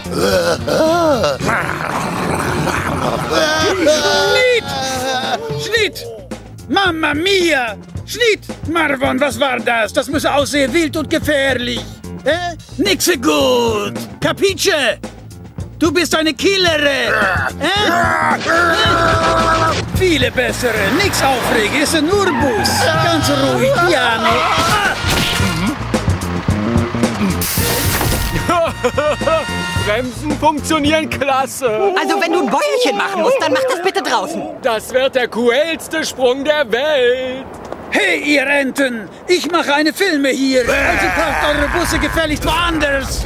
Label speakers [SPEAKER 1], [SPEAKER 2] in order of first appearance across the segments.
[SPEAKER 1] Schnitt! Mamma mia! Schnitt! Marvon, was war das? Das muss aussehen wild und gefährlich. Nix so gut. Capisce? Du bist eine Killere. Viele bessere. Nix aufregen. Ist ein Urbus. Ganz ruhig. Piano.
[SPEAKER 2] Bremsen funktionieren klasse.
[SPEAKER 3] Also wenn du ein Bäuerchen machen musst, dann mach das bitte draußen.
[SPEAKER 2] Das wird der coolste Sprung der Welt.
[SPEAKER 1] Hey, ihr Enten! Ich mache eine Filme hier. Also parkt eure Busse gefälligst woanders.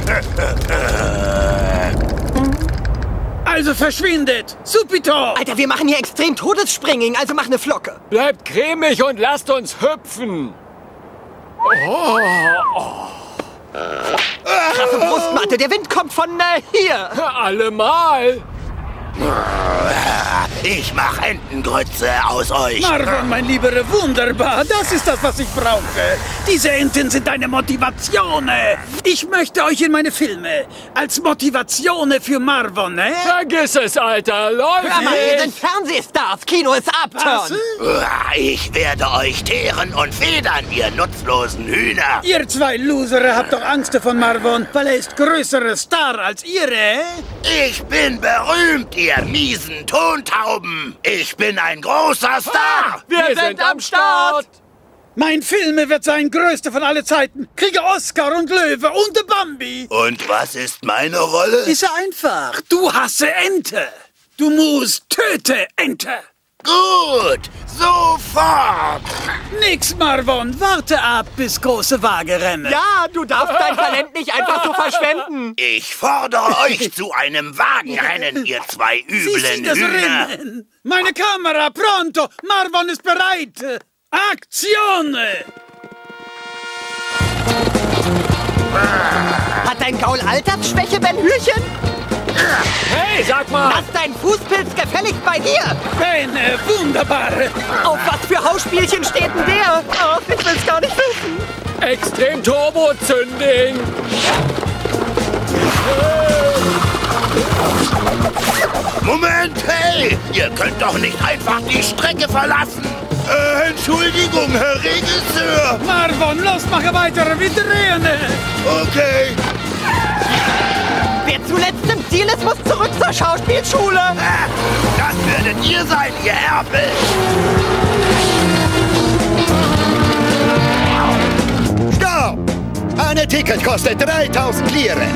[SPEAKER 1] Also verschwindet. Subito!
[SPEAKER 3] Alter, wir machen hier extrem Todesspringing, also mach eine Flocke.
[SPEAKER 2] Bleibt cremig und lasst uns hüpfen.
[SPEAKER 3] Kraffe Brustmatte, der Wind kommt von hier.
[SPEAKER 2] Allemal.
[SPEAKER 4] Ich mach Entengrütze aus euch.
[SPEAKER 1] Marvon, mein Lieber, wunderbar. Das ist das, was ich brauche. Diese Enten sind eine Motivation. Ich möchte euch in meine Filme als Motivation für Marvon,
[SPEAKER 2] Vergiss es, Alter. Läuft
[SPEAKER 3] Hör mal, wir sind
[SPEAKER 2] nicht.
[SPEAKER 3] Fernsehstars. Kino ist
[SPEAKER 1] Was?
[SPEAKER 3] Upturn.
[SPEAKER 4] Ich werde euch teeren und federn, ihr nutzlosen Hühner.
[SPEAKER 1] Ihr zwei Loser habt doch Angst vor Marvon, weil er ist größerer Star als ihr,
[SPEAKER 4] Ich bin berühmt, ihr miesen Tontauben. Ich bin ein großer Star.
[SPEAKER 2] Wir sind am Start.
[SPEAKER 1] Mein Film wird sein größter von alle Zeiten. Kriege Oscar und Löwe und der Bambi.
[SPEAKER 4] Und was ist meine Rolle?
[SPEAKER 1] Ist ja einfach. Du hasse Ente. Du musst töte Ente.
[SPEAKER 4] Gut, sofort.
[SPEAKER 1] Nix, Marvon. Warte ab, bis große Waage rennen.
[SPEAKER 3] Ja, du darfst dein Talent nicht einfach so verschwenden.
[SPEAKER 4] Ich fordere euch zu einem Wagenrennen, ihr zwei
[SPEAKER 1] Sie
[SPEAKER 4] üblen
[SPEAKER 1] sieht das
[SPEAKER 4] Hühner.
[SPEAKER 1] Rennen. Meine Kamera, pronto. Marvon ist bereit. Aktione!
[SPEAKER 3] Hat dein Gaul Altersschwäche, Ben Hürchen?
[SPEAKER 2] Hey, sag mal.
[SPEAKER 3] Lass deinen Fußpilz gefälligst bei dir.
[SPEAKER 1] Bene, wunderbar.
[SPEAKER 3] Auf was für Hausspielchen steht denn der? Ach, ich will's gar nicht wissen.
[SPEAKER 2] Extrem Turbo-Zünding.
[SPEAKER 4] Moment, hey! Ihr könnt doch nicht einfach die Strecke verlassen. Entschuldigung, Herr Regisseur.
[SPEAKER 1] Marvon, los, mache weiter. Wir drehen.
[SPEAKER 4] Okay.
[SPEAKER 3] Wer zuletzt im Ziel ist, muss zurück zur Schauspielschule.
[SPEAKER 4] Das würdet ihr sein, ihr Erpel.
[SPEAKER 5] Stopp! Eine Ticket kostet 3000 Lire.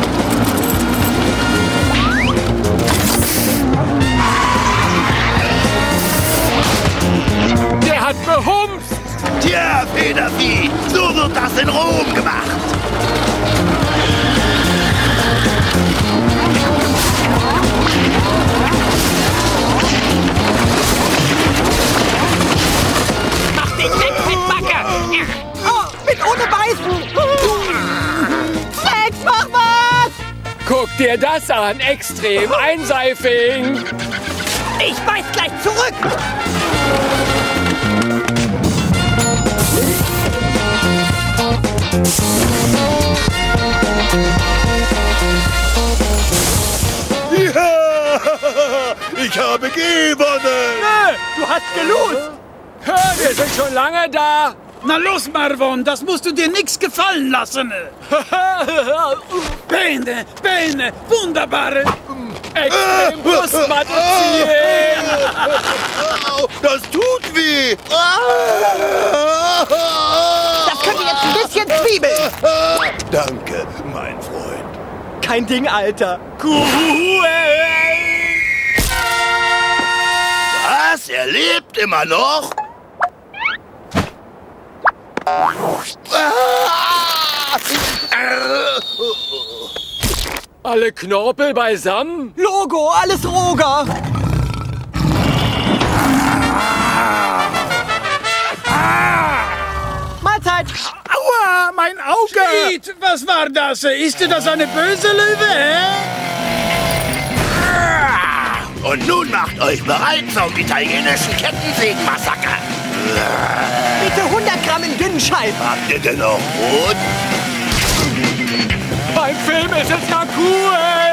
[SPEAKER 2] Der hat behumst.
[SPEAKER 4] Tja, Federvieh, so wird das in Rom gemacht.
[SPEAKER 3] Mach dich weg, Fettbacke! Oh, mit ohne Beißen! Flex, mach was!
[SPEAKER 2] Guck dir das an. Extrem Einseifing.
[SPEAKER 3] Ich beiß gleich zurück!
[SPEAKER 4] Ja, ich habe gewonnen.
[SPEAKER 3] Du hast gelost!
[SPEAKER 2] Wir sind schon lange da.
[SPEAKER 1] Na los, Marvon, das musst du dir nix gefallen lassen. Bene, Bene, wunderbar.
[SPEAKER 2] Extrem Brustmatte ziehen.
[SPEAKER 4] Das tut weh.
[SPEAKER 3] Das könnte jetzt ein bisschen zwiebeln!
[SPEAKER 4] Danke, mein Freund.
[SPEAKER 3] Kein Ding, Alter.
[SPEAKER 4] Was? Er lebt immer noch?
[SPEAKER 2] Alle Knorpel beisammen?
[SPEAKER 3] Logo, alles Roger! Mahlzeit!
[SPEAKER 1] Aua, mein Auge. Schmied, was war das? Ist das eine böse Löwe?
[SPEAKER 4] Und nun macht euch bereit zum italienischen Kettensägenmassaker.
[SPEAKER 3] Bitte 100 Gramm in dünnen Scheiben.
[SPEAKER 4] Habt ihr genug Brot?
[SPEAKER 2] Mein Film ist jetzt ja cool!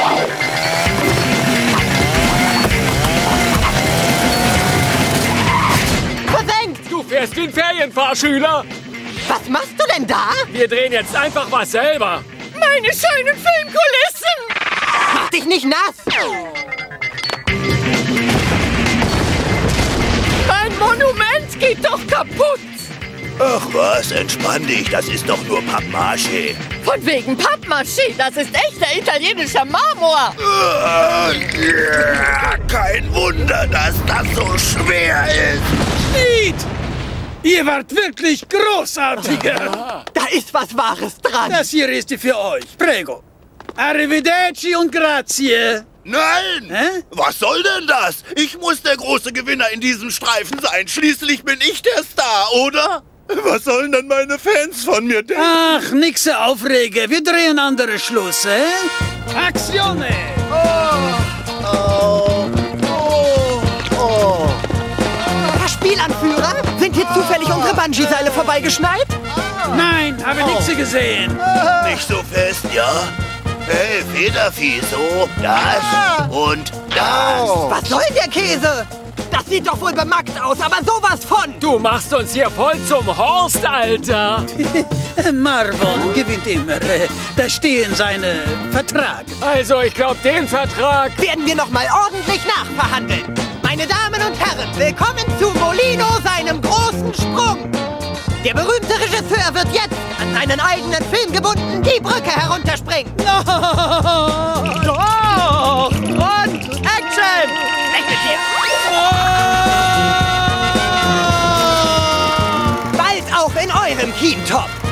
[SPEAKER 3] Versenkt!
[SPEAKER 2] Du fährst wie ein Ferienfahrschüler!
[SPEAKER 3] Was machst du denn da?
[SPEAKER 2] Wir drehen jetzt einfach was selber!
[SPEAKER 3] Meine schönen Filmkulissen! Mach dich nicht nass! Mein Monument geht doch kaputt!
[SPEAKER 4] Ach was, entspann dich, das ist doch nur Pappmaché.
[SPEAKER 3] Von wegen Pappmaché, das ist echter italienischer Marmor!
[SPEAKER 4] Kein Wunder, dass das so schwer ist.
[SPEAKER 1] Schnitt! Ihr wart wirklich großartiger.
[SPEAKER 3] Da ist was Wahres dran!
[SPEAKER 1] Das hier ist für euch. Prego. Arrivederci und grazie.
[SPEAKER 4] Nein!
[SPEAKER 1] Hä?
[SPEAKER 4] Was soll denn das? Ich muss der große Gewinner in diesem Streifen sein. Schließlich bin ich der Star, oder? Was sollen denn meine Fans von mir denken?
[SPEAKER 1] Ach, nix aufregen. Wir drehen andere Schluss, Aktione!
[SPEAKER 3] Herr Spielanführer, sind hier zufällig unsere Bungee-Seile vorbeigeschneit?
[SPEAKER 1] Nein, habe nix gesehen.
[SPEAKER 4] Nicht so fest, ja? Hey, Federvieh, so, das und das.
[SPEAKER 3] Was soll der Käse? Das sieht doch wohl bemackt aus, aber sowas von!
[SPEAKER 2] Du machst uns hier voll zum Horst, Alter!
[SPEAKER 1] Marvin gewinnt immer. Da stehen seine Vertrag.
[SPEAKER 2] Also, ich glaube, den Vertrag...
[SPEAKER 3] Werden wir noch mal ordentlich nachverhandeln. Meine Damen und Herren, willkommen zu Molino, seinem großen Sprung. Der berühmte Regisseur wird jetzt an seinen eigenen Film gebunden die Brücke herunterspringen.
[SPEAKER 1] Doch!
[SPEAKER 3] Und Action! Weg mit dir! Bald auch in eurem Kientop.